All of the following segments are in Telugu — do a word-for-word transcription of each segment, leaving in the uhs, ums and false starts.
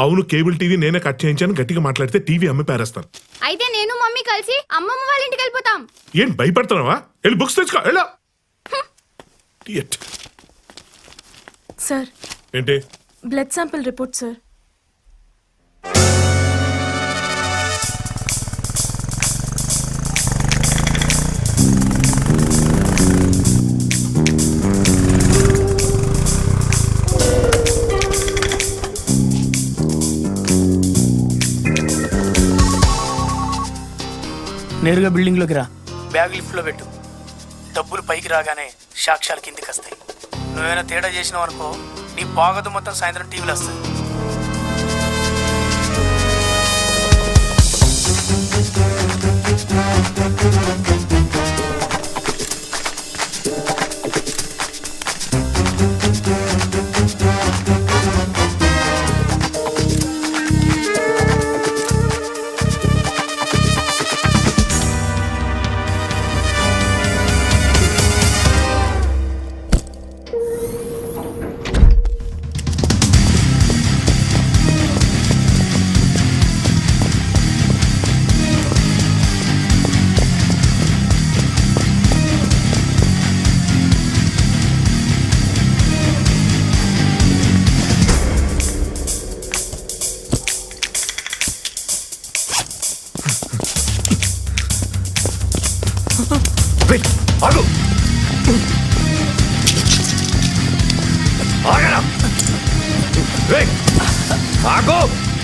అవును, కేబుల్ టీవీ నేనే కట్ చేయించాను. గట్టిగా మాట్లాడితే టీవీ అమ్మి పారేస్తాను. అయితే నేను మమ్మీ కలిసి అమ్మమ్మ వాళ్ళ ఇంటికి వెళ్ళిపోతాం. ఏం భయపడుతున్నావా? వెళ్ళి బుక్స్ తెచ్చుకో. వెళ్ళా. సార్, ఏంటి? Blood sample report sir. నేరుగా బిల్డింగ్లోకి రా. బ్యాగ్ లిఫ్ట్లో పెట్టు. డబ్బులు పైకి రాగానే సాక్ష్యాలు కిందికి వస్తాయి. నువ్వేమైనా తేడా చేసినావు అనుకో, నీ బాగదు మొత్తం సాయంత్రం టీవీలో వస్తుంది. ఆగు ఆగరా ఆగు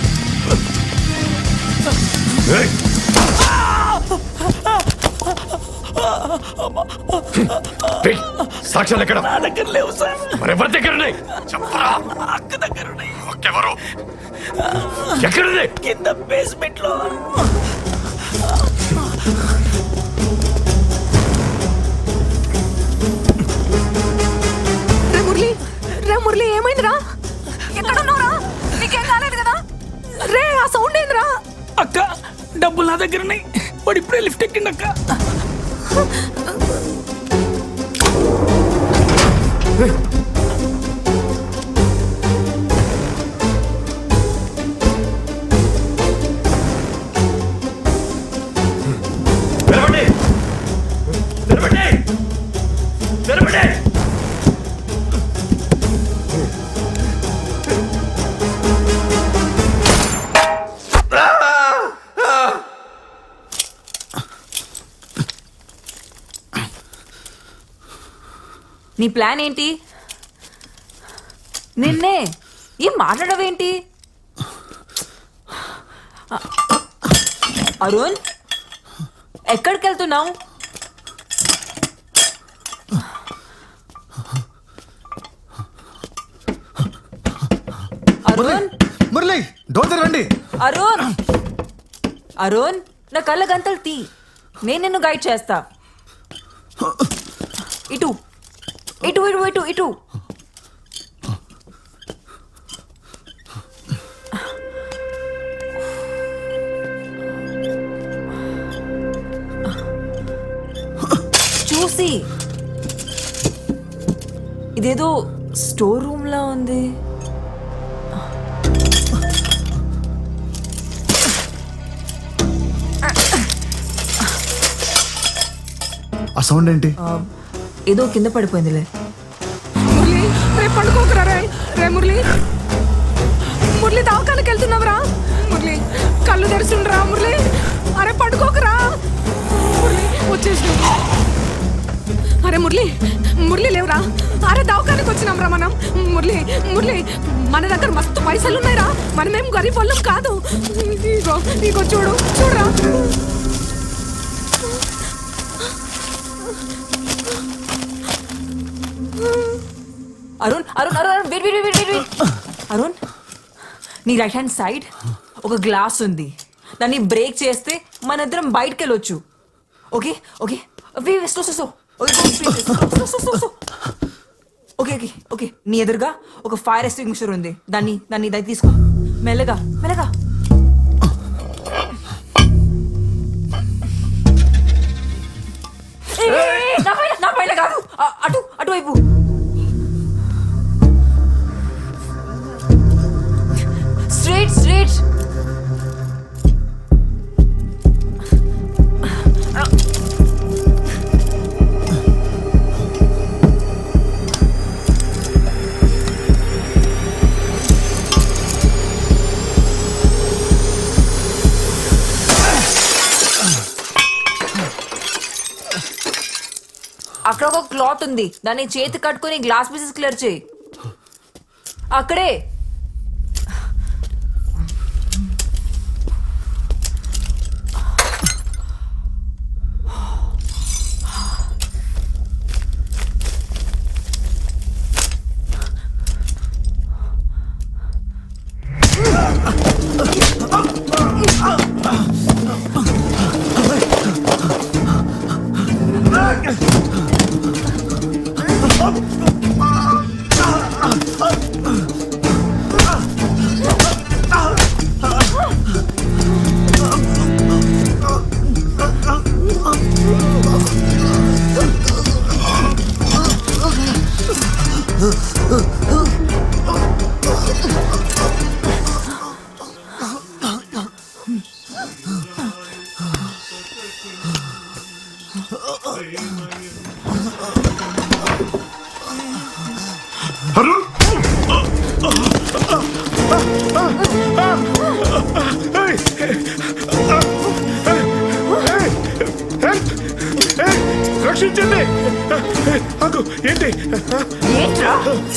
సాక్ష్యాలు ఎక్కడ? నా దగ్గర లేవు సార్. మరెవరి దగ్గర ఉన్నాయి? చెప్పరా. అక్క దగ్గర ఉన్నాయి. ఎవరు? ఎక్కడుంది? కింద బేస్మెంట్ లో. రే మురళి, రే మురళి, ఏమైందిరా? ఎక్కడున్నావురా? నీకేం కాలేదు కదా? రే, ఆ సౌండ్ ఏందిరా? అక్క, డబ్బులు నా దగ్గర ఉన్నాయి. వాడు ఇప్పుడే లిఫ్ట్ ఎక్కిండి అక్క. తెరవండి, తెరవండి, తెరవండి. నీ ప్లాన్ ఏంటి? నిన్నే ఏం మాట్లాడవేంటి? అరుణ్, ఎక్కడికి వెళ్తున్నావు? అరుణ్, మురళి, డోర్ తెరవండి. అరుణ్, అరుణ్, నా కళ్ళ గంతలు తీ. నేను నిన్ను గైడ్ చేస్తా. ఇటు ఇటు ఇటు ఇటు ఇటు చూసి. ఇదేదో స్టోర్ రూమ్ లా ఉంది. ఆ సౌండ్ ఏంటి? ఏదో కింద పడిపోయిందిలే. మురళి, రేపు పండుకోకరా. రే రే మురళి, మురళి దవాఖానకి వెళ్తున్నావురా? మురళి, కళ్ళు తెరుచుండరా మురళి. అరే పండుకోకరా మురళి, వచ్చేసి. అరే మురళి, మురళి లేవురా. అరే దవాఖానకి వచ్చినాం రా మనం. మురళి, మురళి, మన దగ్గర మస్తు పైసలు ఉన్నాయిరా. మనమేం గరీబ్ వాళ్ళం కాదు. ఇగో ఇగో చూడు, చూడరా. Arun, Arun, Arun, wait wait wait wait. Arun, నీ రైట్ హ్యాండ్ సైడ్ ఒక గ్లాస్ ఉంది. దాన్ని బ్రేక్ చేస్తే మన ఇద్దరం బయటకు వెళ్ళొచ్చు. Okay okay so so so okay okay okay నీ ఎదురుగా ఒక ఫైర్ ఎక్స్టింగ్విషర్ ఉంది. దాన్ని దాన్ని దాన్ని తీసుకో. మెల్లగా మెల్లగా. నా పైన కాదు, అటు అటువైపు. స్ట్రైట్ అక్కడ ఒక క్లాత్ ఉంది, దాన్ని చేతి కట్టుకుని గ్లాస్ పీసెస్ క్లియర్ చేయి. అక్కడే. అరుణ్ రక్షించండి. అగు ఏంటి? ఏంట్రా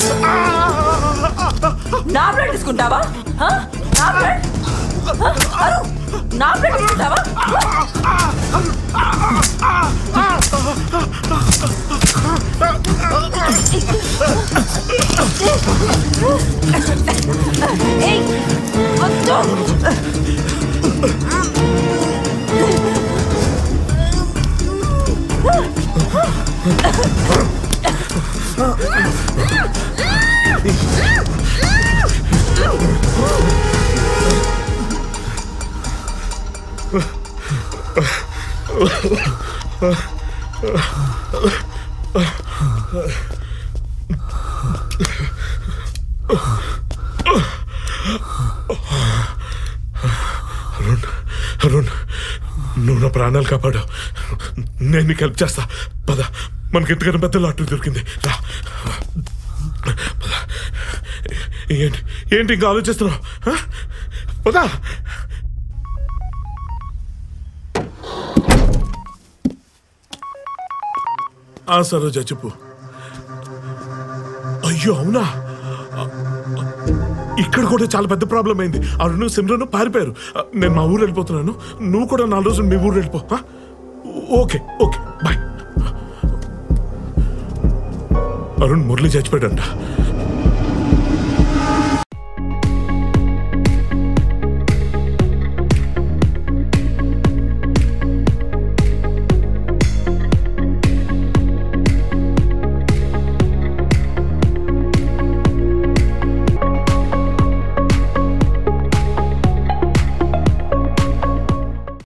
నా బ్లడ్ తీసుకుంటావా? హ? నా బ్లడ్? హ? అరు, నా బ్లడ్ తీసుకుంటావా? ఏయ్, వద్దు. అరుణ్ అరుణ్ నువ్వు నా ప్రాణాలు కాపాడు. నేను నీకు హెల్ప్ చేస్తా. పద, మనకి ఇంతకన్నా పెద్ద లాటరీ దొరికింది. రా పద. ఏంటి ఏంటి ఇంకా ఆలోచిస్తున్నావు? ఆ? పద. ఆ సరోజ చెప్పు. అయ్యో అవునా, ఇక్కడ కూడా చాలా పెద్ద ప్రాబ్లం అయింది. అరుణ్ సిమ్రన్ పారిపోయారు. నేను మా ఊరు వెళ్ళిపోతున్నాను, నువ్వు కూడా నాలుగు రోజులు మీ ఊరు వెళ్ళిపో. Okay okay bye. Arun Murali చచ్చిపోయాడంట.